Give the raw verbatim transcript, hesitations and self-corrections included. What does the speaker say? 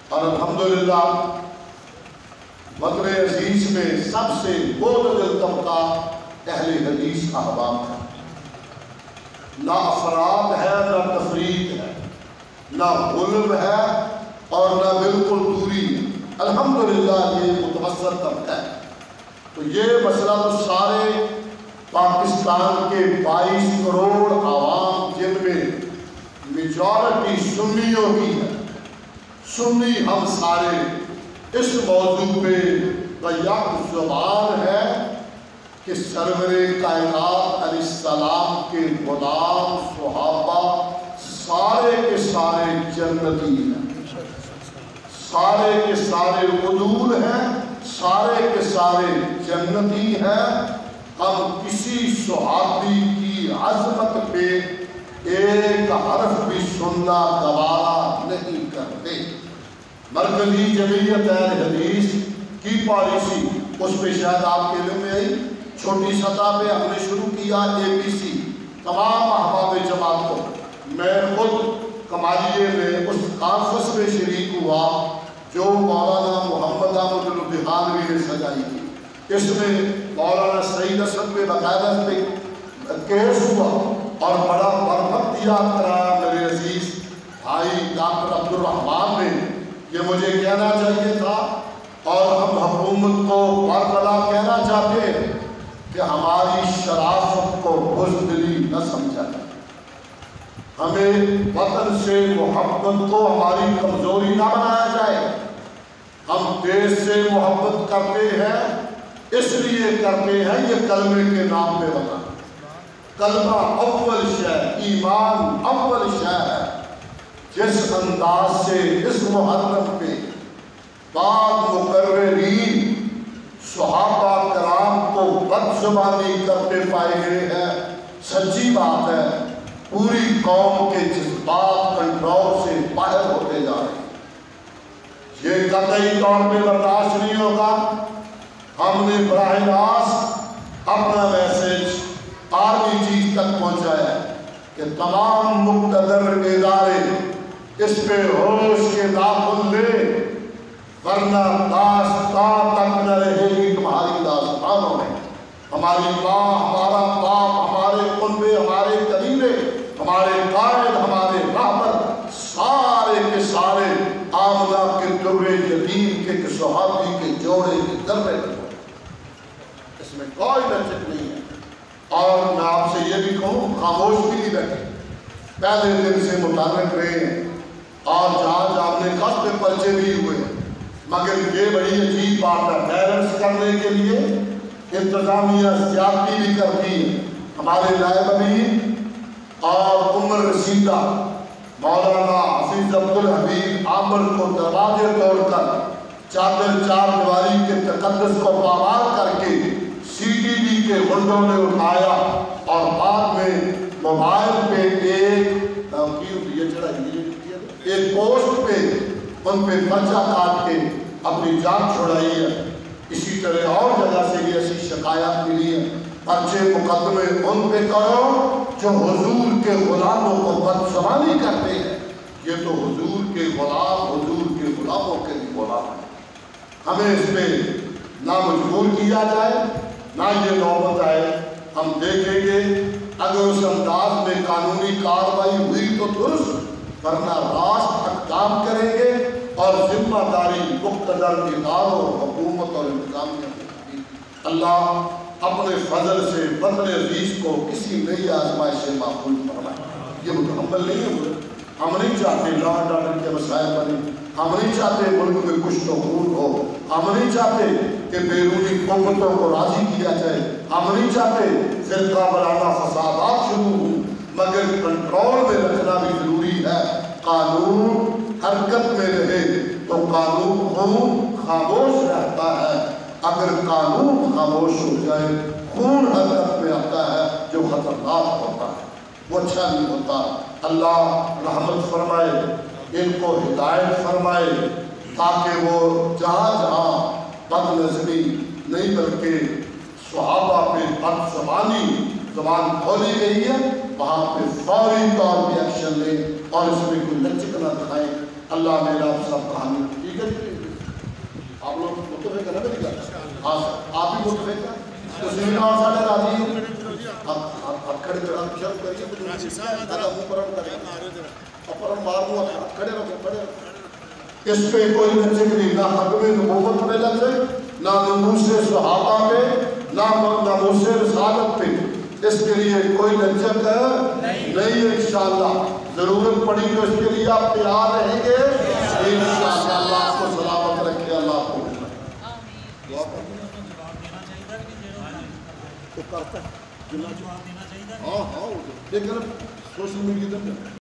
اور الحمدللہ وطن عزیز میں سب سے معتدل طبقہ اہل حدیث احباب ہے، نہ افراد ہے نہ تفرید ہے، نہ غلب ہے اور نہ بالکل دوری ہے، الحمدللہ یہ متوسط طبقہ ہے۔ تو یہ مسئلہ تو سارے پاکستان کے بائیس کروڑ عوام جن میں میجورٹی سنیوں کی ہے، سنی ہم سارے اس موضوع پہ بیک زبان ہے کہ سرور کائنات علیہ السلام کے غلام صحابہ سارے کے سارے جنتی ہیں، سارے کے سارے عدول ہیں، سارے کے سارے جنتی ہیں۔ ہم کسی صحابی کی عظمت پہ ایک حرف بھی سننا گوارا نہیں کرتے۔ مرکزی جمعیت اہل حدیث کی پالیسی اس پہ شاید آپ کے علم میں آئی، چھوٹی سطح پہ ہم نے شروع کیا اے پی سی تمام احباب جماعت کو۔ میں خود کمالیے میں اس کانفرنس میں شریک ہوا جو مولانا محمد احمد البحانوی نے سجائی تھی۔ اس میں مولانا سعید اسد پہ باقاعدہ پہ کیس ہوا اور بڑا برفت یاد کرایا میرے عزیز بھائی ڈاکٹر عبد الرحمان نے۔ یہ مجھے کہنا چاہیے تھا اور ہم حکومت کو بربلا کہنا چاہتے ہیں کہ ہماری شرافت کو بزدلی نہ سمجھا جائے، ہمیں وطن سے محبت کو ہماری کمزوری نہ بنایا جائے۔ ہم دیش سے محبت کرتے ہیں، اس لیے کرتے ہیں یہ کلمے کے نام پہ بنا۔ کلمہ اول شے، ایمان اول شے ہے۔ جس انداز سے اس محرم پہ بعض مقررین صحابہ کرام کو بد زبانی کرتے پائے گئے ہیں، سچی بات ہے پوری قوم کے جذبات کنٹرول سے باہر ہوتے جا رہے ہیں۔ یہ قطعی طور پہ برداشت نہیں ہوگا۔ ہم نے براہ راست اپنا میسج آرمی چیز تک پہنچایا ہے کہ تمام مقتدر ادارے اس پہ ہوش کے ناخن لے، ورنہ داستان تک نہ رہے گی تمہاری داستانوں میں۔ ہماری ماں، ہمارا باپ، ہمارے قنبے، ہمارے قبیلے، ہمارے قائد، ہمارے رہبر، سارے کے سارے آمنہ کے درے یتیم کے صحابی کے جوڑے کے درے کے، اس میں کوئی لچک نہیں ہے۔ اور میں آپ سے یہ بھی کہوں، خاموش بھی نہیں بیٹھے، پہلے دن سے متعلق رہے ہیں اور جہاں جہاں نے قصد پرچے بھی ہوئے، مگر یہ بڑی عجیب بات ہے، بیلنس کرنے کے لیے انتظامیہ زیادتی بھی کرتی ہے۔ ہمارے نائب امین اور عمر رسیدہ مولانا حفیظ عبدالحمید عامر کو دروازے توڑ کر چادر چار دیواری کے تقدس کو پامال کر کے سی ٹی وی کے غنڈوں نے اٹھایا اور بعد میں موبائل پہ ایک ایک پوسٹ پہ ان پہ پرچہ کاٹ کے اپنی جان چھوڑائی ہے۔ اسی طرح اور جگہ سے بھی ایسی شکایات ملی ہے۔ پرچے مقدمے ان پہ کرو جو حضور کے غلاموں کو بدزبانی کرتے ہیں۔ یہ تو حضور کے غلام حضور کے غلاموں کے بھی غلام ہیں۔ ہمیں اس پہ نہ مجبور کیا جائے نہ یہ نوبت آئے۔ ہم دیکھیں گے اگر اس انداز میں قانونی کارروائی ہوئی تو درست، ورنہ راست اقدام کریں گے اور ذمہ داری مقتدر اداروں، حکومت اور انتظامیہ کی۔ اللہ اپنے فضل سے وطن عزیز کو کسی نئی آزمائش سے محفوظ فرمائے۔ یہ مکمل نہیں ہوئے۔ ہم نہیں چاہتے لا اینڈ آرڈر کے مسائل بنے، ہم نہیں چاہتے ملک میں کچھ تو خون ہو، ہم نہیں چاہتے کہ بیرونی قوتوں کو راضی کیا جائے، ہم نہیں چاہتے فرقہ وارانہ فسادات شروع ہوں، مگر کنٹرول میں رکھنا بھی ضروری ہے۔ قانون حرکت میں رہے تو قانون خون خاموش رہتا ہے، اگر قانون خاموش ہو جائے خون حرکت میں آتا ہے جو خطرناک ہوتا ہے، وہ اچھا نہیں ہوتا۔ اللہ رحمت فرمائے، ان کو ہدایت فرمائے تاکہ وہ جہاں جہاں بد نظمی نہیں بلکہ صحابہ پہ بد زبانی زبان کھولی گئی ہے وہاں پہ فوری طور پہ ایکشن لیں اور اس میں کوئی لچک نہ دکھائیں۔ اللہ میرا آپ سب کہانی ٹھیک ہے جی آپ لوگ متفق ہے نا میری گل ہاں آپ بھی متفق ہیں تو زمین اور سارے راضی ہوں آپ کھڑے کرا شروع کریے دادا منہ پرن کریں اپرن مار دوں کھڑے رکھو کھڑے رکھو اس پہ کوئی نچگری نہ حکم نبوت پہ لگے نہ نموس صحابہ پہ نہ نموس رسالت پہ اس کے لیے کوئی لچک نہیں ہے انشاءاللہ ضرورت پڑی تو اس کے لیے آپ تیار رہیں گے انشاءاللہ اللہ آپ کو سلامت رکھے اللہ آپ کو دعا کرتا ہے ہاں ہاں لیکن سوشل میڈیا